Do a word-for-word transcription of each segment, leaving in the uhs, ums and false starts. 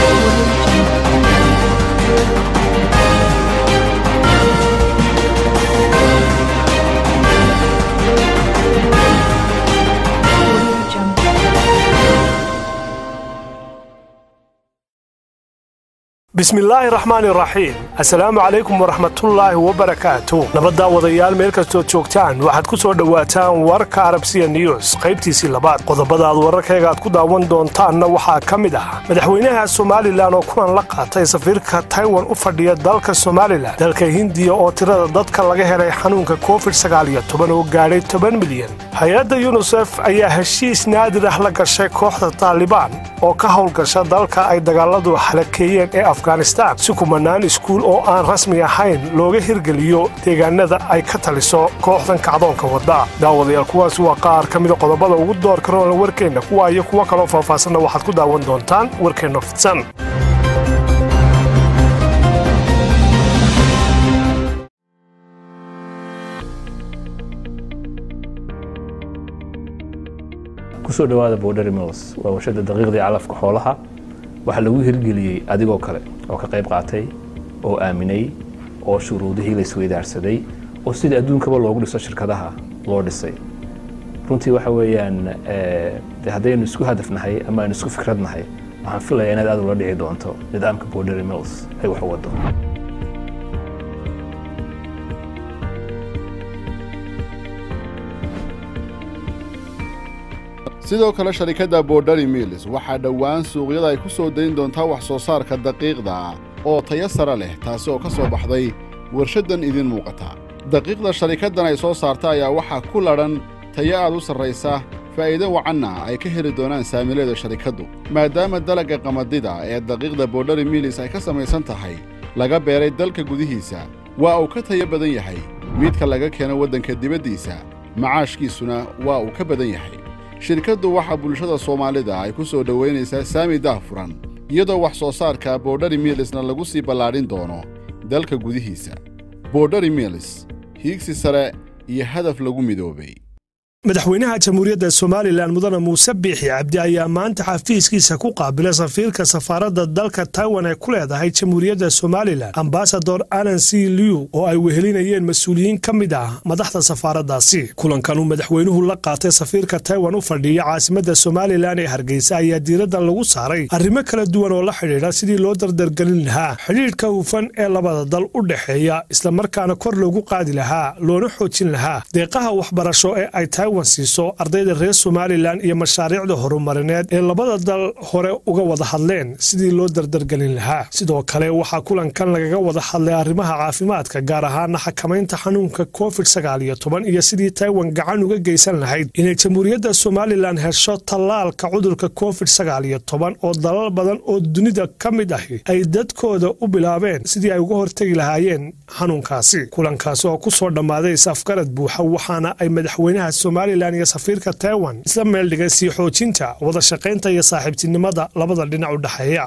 بسم الله الرحمن الرحيم السلام عليكم ورحمة الله وبركاته نبدا وديال مeel kasto joogtaan waxaad ku soo dhawaataan warka Arabsiya News qaybtiisii labaad qodobada aad wararkayga aad ku daawan doontaanna waxaa kamid ah madaxweynaha Soomaaliland oo kulan la qaatay safiirka Taiwan u fadhiya dalka Soomaaliland dalka Hindiya oo tirada dadka laga helay xanuunka covid sagaal iyo toban oo gaadhay toban milyan hay'adda UNICEF ayaa heshiis naadir ah la gashay kooxda Taliban oo ka howlgasha dalka ay dagaaladu xalakeeyeen ee Afghanistan si kumanaan iskuul oo aan rasmi ahayn looga hirgeliyo deegaanada ay ka taliso kooxdan kacdoonka wada daawadayaal kuwaas waa qaar ka mid ah qodobada ugu doorka roon warkeena kuwa iyo kuwa kale oo faahfaahsan waxaad ku daawan doontaan warkeena fidsan kusoo dhawaada Border Mills waa warshada daqiiqdii calafka xoolaha waxa lagu hirgeliyay adigoo kale oo ka qayb qaatay oo aaminay oo shuruudihii la isweydaarsaday oo sida adduunkaba loogu dhiso shirkadaha loo dhisay runtii waxa weeyaan ee haddaynu isku hadafnahay ama aynu isku fikradnahay waxaan filayaa inaad aad ula dhici doonto nidaamka Border Mills ay wax wado sidoo kale sharikada Border Mills waxa dhawaan suuqyada ay ku soo deyn doontaa wax soo saarka daqiiqda oo tayo sare leh taasi oo ka soo baxday warshadan idin muuqata daqiiqda sharikadan ay soo saarta ayaa waxa ku laran tayo aad u sareysa faa'iido wacanna ay ka heli doonaan saamileeda sharikadu maadaama dalagga qamadida ee daqiiqda Border Mills ay ka samaysan tahay laga beeray dalka gudihiisa waa uu ka tayo badan yahay midka laga keeno wadanka dibadiisa macaashkiisuna waa uu ka badan yahay shirkadu waxa bulshada Soomaalida ay ku soo dhaweynaysaa saami daahfuran iyadoo wax soo saarka Border Millsna lagu sii ballaarin doono dalka gudihiisa Border Mills hiigsi sare iyo hadaf lagu midoobay madaxweynaha jamhuuriyadda Soomaaliland mudane Muuse Biixi Cabdi ayaa maanta xafiiskiisa ku qaabilay safiirka safaaradda dalka Taiwan ee ku leedahay jamhuuriyadda Soomaaliland ambassador Alan C. Liu oo ay wehelinayeen mas'uuliyiin ka mid ah madaxda safaaraddaasi kulankan uu madaxweynuhu la qaatay safiirka Taiwan u fadhiya caasimadda Soomaaliland ee Hargeysa ayaa diiradda lagu saaray arrimo kala duwan oo la xiriira sidii loo dardargelin lahaa xiriirka hufan ee labada dal u dhaxeeya isla markaana kor loogu qaadi lahaa loona xoojin lahaa deeqaha waxbarasho ee ay siiso ardayda reer Soomaaliland iyo mashaariicda horumarineed ee labada dal hore uga wada hadleen sidii loo dardargelin lahaa sidoo kale waxa kulankan lagaga wada hadlay arrimaha caafimaadka gaar ahaan xakamaynta xanuunka covid sagaal iyo toban iyo sidii Taiwan gacan uga geysan lahayd inay jamhuuriyadda Soomaaliland hesho tallaalka cudurka covid sagaal iyo toban oo dalal badan oo dunida ka mid ah ay dadkooda u bilaabeen sidii ay uga hortagi lahaayeen xanuunkaasi kulankaas oo ku soo dhamaaday safgarad buuxa waxaana ay madaxweynaha Soomaaliland iyo safiirka Taiwan isla meel dhigay sii xoojinta wada shaqaynta iyo saaxiibtinimada labada dhinac u dhaxeeya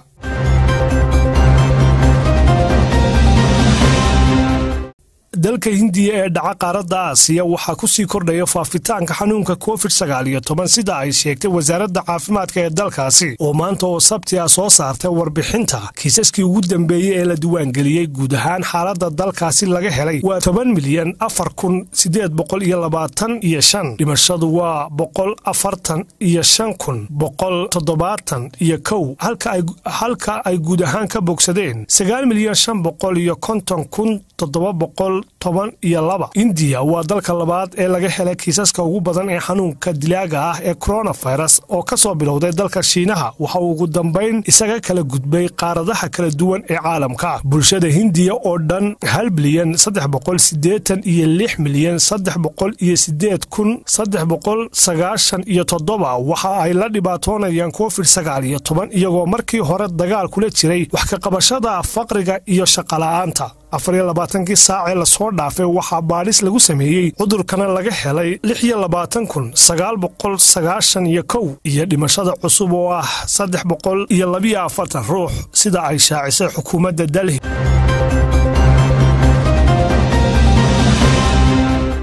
dalka Hindiya ee dhaca qaaradda Aasiya waxa ku sii kordhaya faafitaanka xanuunka covid sagaal iyo toban sida ay sheegtay wasaaradda caafimaadka ee dalkaasi oo maanta oo Sabti ah soo saartay warbixinta kiisaskii ugu dambeeyay ee la diiwaan geliyay guud ahaan xaaladda dalkaasi laga helay waa toban milyan afar kun sideed boqol iyo labaatan iyo shan dhimashadu waa boqol afartan iyo shan kun boqol toddobaatan iyo kow halka ay halka ay guud ahaan ka bogsadeen sagaal milyan shan boqol iyo konton kun toddoba boqol toban iyo laba India waa dalka labaad ee laga helay kiisaska ugu badan ee xanuunka dilaaga ah ee coronavirus oo ka soo bilowday dalka Shiinaha waxa uu ugu dambeyn isaga kala gudbay qaaradaha kala duwan ee caalamka bulshada Hindiya oo dhan hal bilyan saddex boqol siddeetan iyo lix milyan saddex boqol iyo siddeed kun saddex boqol sagaashan iyo toddoba waxa ay la dhibaatoonayaan covid sagaal iyo toban iyagoo markii hore dagaal kula jiray wax ka qabashada faqriga iyo shaqo la'aanta afar iyo labaatan saac ee la soo dhaafay waxa baadhis lagu sameeyay cudurkana laga helay lix iyo labaatan kun sagaal boqol sagaashan iyo kow iyo dhimashada cusub oo ah saddex boqol iyo laba iyo afartan ruux sida ay shaacisay xukuumadda Delhi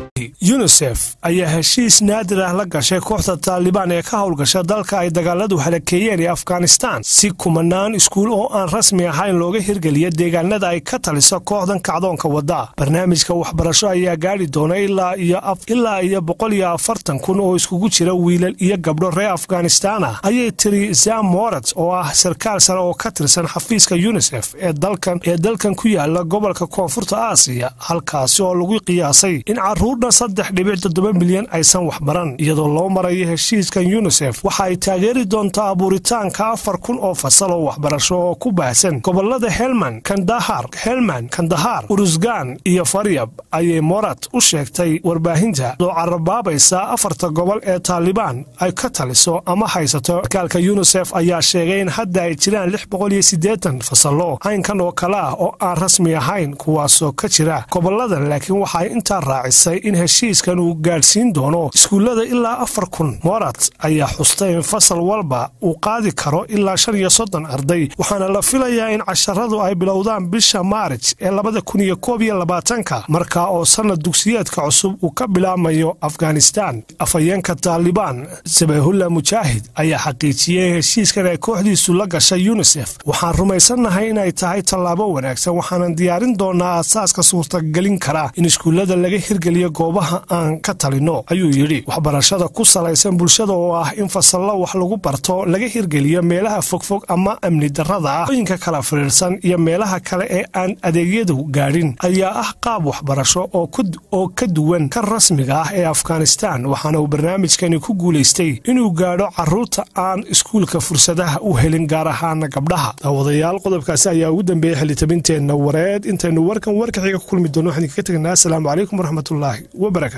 UNICEF ayaa heshiis naadir ah la gashay kooxda Taliban ee ka howlgasha dalka ay dagaaladu halakeeyeen ee Afghanistan si kumanaan iskuul oo aan rasmi ahayn looga hirgeliyo deegaanada ay ka taliso kooxdan kacdoonka wada. Barnaamijka waxbarasho ayaa gaari doona ilaa iyo ilaa iyo boqol iyo afartan kun oo iskugu jira wiilal iyo gabdho reer Afghanistan ah ayay tiri Sam Morat oo ah sarkaal sare oo ka tirsan xafiiska UNICEF ee dalkan ee dalkan ku yaala gobolka Koonfurta Aasiya, halkaas oo lagu qiyaasay in caruurna saddex dhibic toddoba milyan aysan wax baran. iyadoo loo marayo heshiiskan UNICEF waxa ay taageeri doontaa abuuritaanka afar kun oo fasal oo waxbarasho oo ku baahsan gobolada Helmand, Kandahar, Helmand, Kandahar, Uruzgan iyo Faryab ayay Morat u sheegtay warbaahinta oo carabaabaysa afarta gobol ee Taliban ay ka taliso ama haysato. Sarkaalka UNICEF ayaa sheegay in hadda ay jiraan lix boqol iyo siddeetan fasalo aynkan oo kale ah oo aan rasmi ahayn kuwaasoo ka jira goboladan, laakiin waxay intaa raacisay in heshiiskan uu gaadhsiin doono iskuullada ilaa afar kun. Morat ayaa xustay in fasal walba uu qaadi karo ilaa shan iyo soddon arday, waxaana la filayaa in casharadu ay bilowdaan bisha Maarch ee labada kun iyo koob iyo labaatanka, markaa oo sanad dugsiyeedka cusub uu ka bilaamayo Afghanistan. Afhayeenka Taliban Zabihullah Mujahid ayaa xaqiijiyay heshiiskan ay kooxdiisu la gashay UNICEF. waxaan rumaysanahay in ay tahay tallaabo wanaagsan, waxaanan diyaarin doonaa asaaska suurtagelin kara in iskuullada laga hirgeliyo goobaha aan ka talino, ayuu yidhi. waxbarashada ku salaysan bulshada oo ah in fasallo wax lagu barto laga hirgeliyo meelaha fogfog ama amni darrada ah, ooyinka kala firiirsan iyo meelaha kale ee aan adeegyadu gaadhin ayaa ah qaab waxbarasho oo ka duwan kan rasmiga ah ee Afghanistan, waxaana uu barnaamijkani ku guulaystay inuu gaadho carruurta aan iskuulka fursadaha u helin, gaar ahaan gabdhaha. daawadayaal, qodobkaasi ayaa ugu dambeeyay xilitabinteenna wareed. intaynu warkan warka xiga ku kulmi doono waxaan kaga tagnaa asalaamu calaykum waraxmatullaahi wabarakaatu.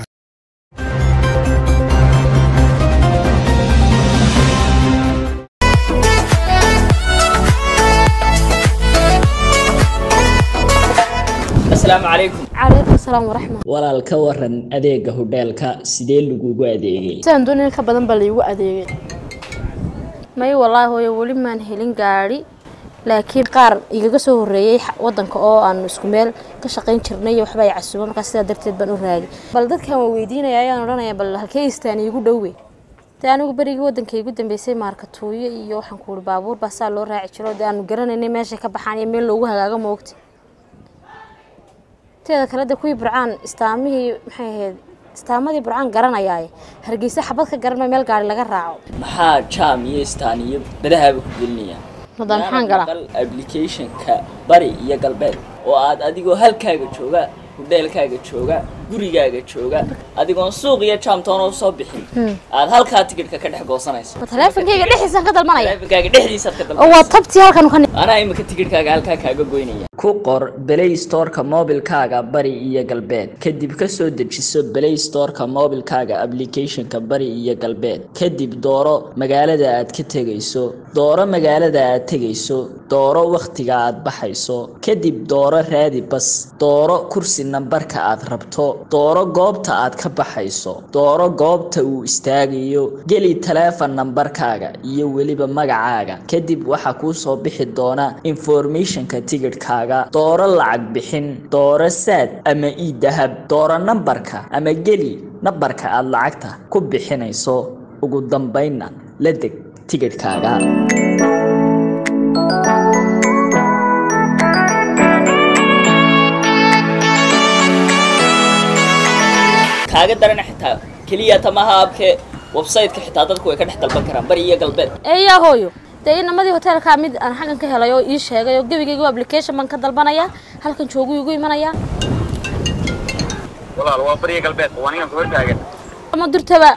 السلام عليكم. عليكم السلام ورحمة. ولا الكورن أديك هودالك سيدين لجوجو أديجي. سندوني كبدن بليو أديجي. ما والله هو يقولي ما نهلين قاري، لكن قار يجلسوا الريح وضن كأو عن سكمل كشقين شرنية وحبا يعسوا مكسر درت بنو راجي. بلدك هم ويدينا يا يا نرانا يا بل هالكيس تاني يقول دوي. تاني وبريج ودن كي يقدم بيسي ماركتوية يوحنا كول بابور بس على راعي شلو ده نقرن إني ماشي كبحاني من لوجها جا موقت. تيدا كلا ده كوي برعان استعميه محيد استعمدي برعان قرنا ياي هرجيسة حبتك قرنا ميل قاري لقى راعو محا جام يستاني بدها بكدلنيا نضم حان قرا application كبري يا قلبي وعاد أديكو هالكاجو شوجا وديلكاجو شوجا gurigaaga jooga adigoon suuq iyo jaamtoon oo soo bixin aad halka tigidhka ka dhex goosanayso teleefankayga dhexdiisa ka dalmanaya teleefankayga dhexdiisa ka dalmanaya oo waa tabti halkan kan ana imika tigidhkaaga halka kaaga goynaya ku qor Play Store-ka mobilkaaga bari iyo galbeed kadib ka soo dejiso Play Store-ka mobilkaaga application-ka bari iyo galbeed kadib dooro magaalada aad ka tagayso dooro magaalada aad tagayso dooro waqtiga aad baxayso kadib dooro raadi bas dooro kursi nambarka aad rabto dooro goobta aad ka baxayso dooro goobta uu istaagayo geli telephone numberkaaga iyo waliba magacaaga kadib waxa ku soo bixi doona information-ka tigidhkaaga dooro lacag bixin dooro saad ama ii dahab dooro numberka ama geli numberka aad lacagta ku bixinayso ugu dambeynna la deg tigidhkaaga kaaga daran xitaa kaliya tamaha abke website-ka xitaa dadku way ka dhex dalban karaan bari iyo galbeed eeyaa hooyo de inamadii hotelka mid aan xagan ka helayo ii sheegay oo gabigayga application man ka dalbanaya halkan joogu igu imanaya walaal waa bari iyo galbeed waanigan ku hortaagan ama durtaba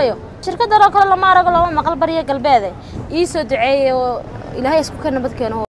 shirkadda oo kale lama arago lama maqal bariya galbeed ee soo duceeyay oo ilaahay isku ka nabad keeno